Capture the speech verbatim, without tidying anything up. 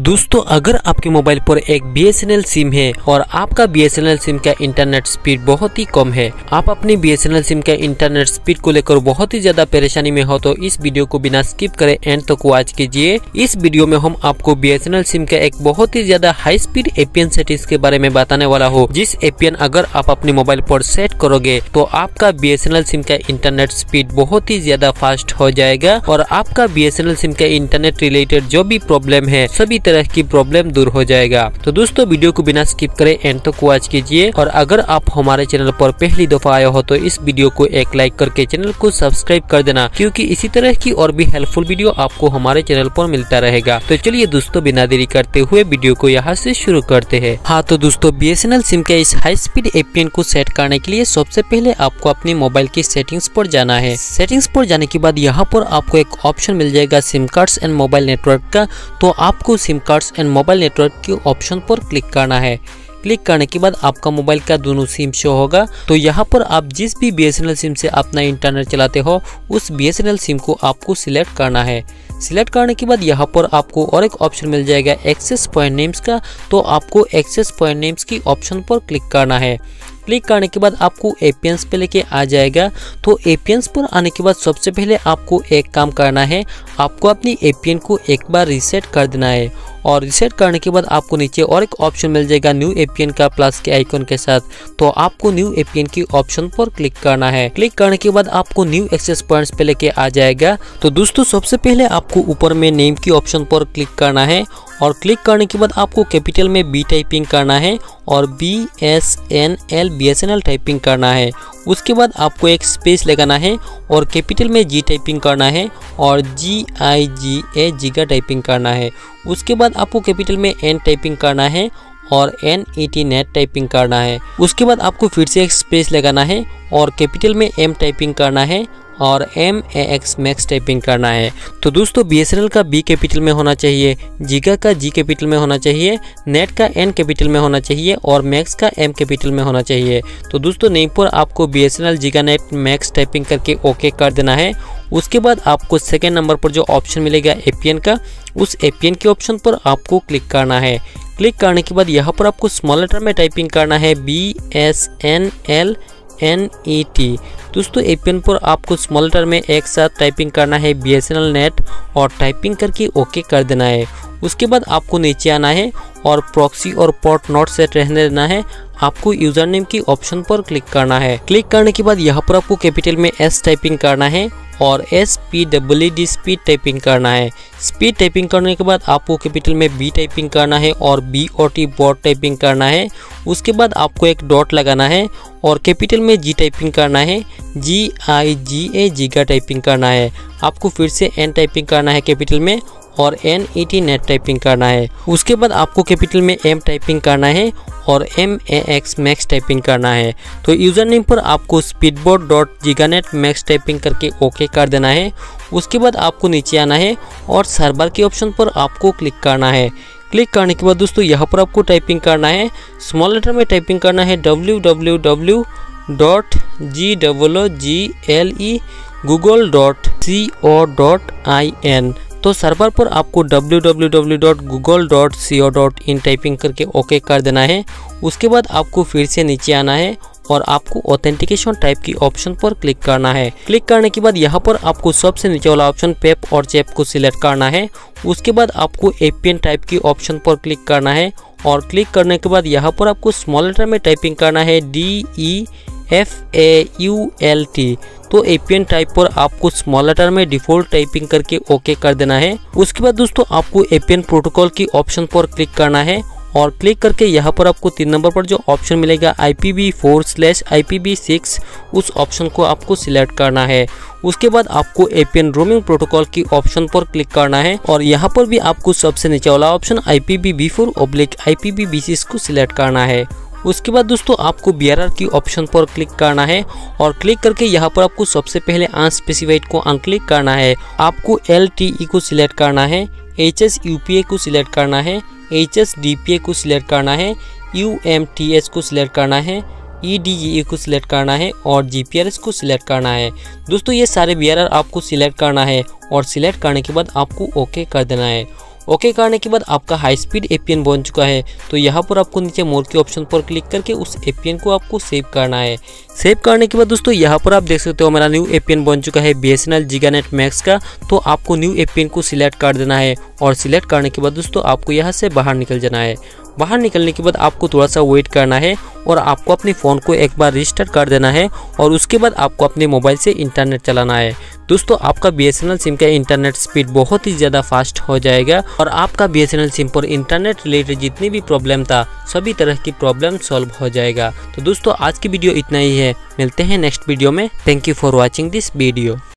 दोस्तों अगर आपके मोबाइल पर एक B S N L SIM है और आपका B S N L SIM का इंटरनेट स्पीड बहुत ही कम है, आप अपनी B S N L SIM का इंटरनेट स्पीड को लेकर बहुत ही ज्यादा परेशानी में हो, तो इस वीडियो को बिना स्किप करे एंड तक वॉच कीजिए। इस वीडियो में हम आपको B S N L SIM का एक बहुत ही ज्यादा high speed A P N settings के बारे में बताने वाला हूँ, जिस ए पी एन अगर आप अपने मोबाइल पर सेट करोगे तो आपका B S N L SIM का इंटरनेट स्पीड बहुत ही ज्यादा फास्ट हो जाएगा और आपका B S N L SIM का इंटरनेट रिलेटेड जो भी प्रॉब्लम है सभी तरह की प्रॉब्लम दूर हो जाएगा। तो दोस्तों वीडियो को बिना स्किप करे एंड तक वॉच कीजिए और अगर आप हमारे चैनल पर पहली दफा आए हो तो इस वीडियो को एक लाइक करके चैनल को सब्सक्राइब कर देना, क्योंकि इसी तरह की और भी हेल्पफुल वीडियो आपको हमारे चैनल पर मिलता रहेगा। तो चलिए दोस्तों बिना देरी करते हुए वीडियो को यहाँ से शुरू करते हैं। हाँ तो दोस्तों B S N L SIM के इस high speed A P N को सेट करने के लिए सबसे पहले आपको अपनी मोबाइल की सेटिंग्स पर जाना है। सेटिंग्स पर जाने के बाद यहाँ पर आपको एक ऑप्शन मिल जाएगा SIM cards and mobile network का, तो आपको SIM cards and mobile network के ऑप्शन पर क्लिक करना है। क्लिक करने के बाद आपका मोबाइल का दोनों सिम शो होगा। तो यहाँ पर आप जिस भी B S N L SIM से अपना इंटरनेट चलाते हो उस B S N L SIM को आपको सिलेक्ट करना है। सिलेक्ट करने के बाद यहाँ पर आपको और एक ऑप्शन मिल जाएगा एक्सेस पॉइंट नेम्स का, तो आपको एक्सेस पॉइंट नेम्स की ऑप्शन पर क्लिक करना है। क्लिक करने के बाद आपको ए पी एन्स पे लेके आ जाएगा। तो ए पी एन्स पर आने के बाद सबसे पहले आपको एक काम करना है, आपको अपनी ए पी एन को एक बार रीसेट कर देना है और रीसेट करने के बाद आपको नीचे और एक ऑप्शन मिल जाएगा न्यू ए पी एन का प्लस के आइकन के साथ, तो आपको न्यू ए पी एन की ऑप्शन पर क्लिक करना है। क्लिक करने के बाद आपको न्यू एक्सेस पॉइंट्स पे लेके आ जाएगा। तो दोस्तों सबसे पहले आपको ऊपर में नेम की ऑप्शन पर क्लिक करना है और क्लिक करने के बाद आपको कैपिटल में बी टाइपिंग करना है और B S N L B S N L typing करना है। उसके बाद आपको एक स्पेस लगाना है और कैपिटल में जी टाइपिंग करना है और जी आई जी ए जीगा टाइपिंग करना है। उसके बाद आपको कैपिटल में एन टाइपिंग करना है और N E T net typing करना है। उसके बाद आपको फिर से एक स्पेस लगाना है और कैपिटल में एम टाइपिंग करना है और M A X max typing करना है। तो दोस्तों बी एस एन एल का बी कैपिटल में होना चाहिए, जीगा का जी कैपिटल में होना चाहिए, नेट का एन कैपिटल में होना चाहिए और मैक्स का एम कैपिटल में होना चाहिए। तो दोस्तों नेम पर आपको B S N L giga net max typing करके ओके कर देना है। उसके बाद आपको सेकेंड नंबर पर जो ऑप्शन मिलेगा ए पी एन का, उस ए पी एन के ऑप्शन पर आपको क्लिक करना है। क्लिक करने के बाद यहाँ पर आपको स्मॉल लेटर में टाइपिंग करना है B S N L N E T. दोस्तों ए पी एन पर आपको स्मॉल लेटर में एक साथ टाइपिंग करना है B S N L net और टाइपिंग करके ओके कर देना है। उसके बाद आपको नीचे आना है और प्रॉक्सी और पोर्ट नॉट सेट रहने देना है। आपको यूजर नेम की ऑप्शन पर क्लिक करना है। क्लिक करने के बाद यहाँ पर आपको कैपिटल में एस टाइपिंग करना है और S P W D speed typing करना है। स्पीड टाइपिंग करने के बाद आपको कैपिटल में बी टाइपिंग करना है और B O T bot typing करना है। उसके बाद आपको एक डॉट लगाना है और कैपिटल में जी टाइपिंग करना है, जी आई जी ए जीगा टाइपिंग करना है। आपको फिर से एन टाइपिंग करना है कैपिटल में और N E T net typing करना है। उसके बाद आपको कैपिटल में एम टाइपिंग करना है और M A X max typing करना है। तो यूजर नेम पर आपको speedbot dot giganet max typing करके ओके कर देना है। उसके बाद आपको नीचे आना है और सर्वर के ऑप्शन पर आपको क्लिक करना है। क्लिक करने के बाद दोस्तों यहाँ पर आपको टाइपिंग करना है, स्मॉल लेटर में टाइपिंग करना है W W W dot G W G L E Google dot C O dot I N. तो सर्वर पर आपको W W W dot Google dot C O dot in typing करके okay कर देना है। उसके बाद आपको फिर से नीचे आना है और आपको ऑथेंटिकेशन टाइप की ऑप्शन पर क्लिक करना है। क्लिक करने के बाद यहाँ पर आपको सबसे नीचे वाला ऑप्शन पेप और चैप को सिलेक्ट करना है। उसके बाद आपको ए पी एन टाइप की ऑप्शन पर क्लिक करना है और क्लिक करने के बाद यहाँ पर आपको स्मॉल लेटर में टाइपिंग करना है D E F A U L T. तो ए पी एन टाइप पर आपको स्मॉल लेटर में डिफॉल्ट टाइपिंग करके ओके कर देना है। उसके बाद दोस्तों आपको ए पी एन प्रोटोकॉल की ऑप्शन पर क्लिक करना है और क्लिक करके यहाँ पर आपको तीन नंबर पर जो ऑप्शन मिलेगा I P V four slash I P V six, उस ऑप्शन को आपको सिलेक्ट करना है। उसके बाद आपको A P N roaming protocol की ऑप्शन पर क्लिक करना है और यहाँ पर भी आपको सबसे नीचे वाला option I P V V four oblique I P V V six को सिलेक्ट करना है। उसके बाद दोस्तों आपको बी आर आर की ऑप्शन पर क्लिक करना है और क्लिक करके यहाँ पर आपको सबसे पहले अनस्पेसिफाइड को अनक्लिक करना है। आपको एल टी ई को सिलेक्ट करना है, H S U P A को सिलेक्ट करना है, H S D P A को सिलेक्ट करना है, यू एम टी एस को सिलेक्ट करना है, ई डी जी ए को सिलेक्ट करना है और जी पी आर एस को सिलेक्ट करना है। दोस्तों ये सारे बी आर आर आपको सिलेक्ट करना है और सिलेक्ट करने के बाद आपको ओके कर देना है। ओके करने के बाद आपका हाई स्पीड एपीएन बन चुका है। तो यहाँ पर आपको नीचे मोर के ऑप्शन पर क्लिक करके उस एपीएन को आपको सेव करना है। सेव करने के बाद दोस्तों यहाँ पर आप देख सकते हो मेरा न्यू एपीएन बन चुका है बीएसएनएल जिगानेट मैक्स का। तो आपको न्यू एपीएन को सिलेक्ट कर देना है और सिलेक्ट करने के बाद दोस्तों आपको यहाँ से बाहर निकल जाना है। बाहर निकलने के बाद आपको थोड़ा सा वेट करना है और आपको अपने फ़ोन को एक बार रिस्टार्ट कर देना है और उसके बाद आपको अपने मोबाइल से इंटरनेट चलाना है। दोस्तों आपका बीएसएनएल सिम का इंटरनेट स्पीड बहुत ही ज़्यादा फास्ट हो जाएगा और आपका बीएसएनएल सिम पर इंटरनेट रिलेटेड जितनी भी प्रॉब्लम था सभी तरह की प्रॉब्लम सॉल्व हो जाएगा। तो दोस्तों आज की वीडियो इतना ही है, मिलते हैं नेक्स्ट वीडियो में। Thank you for watching this video.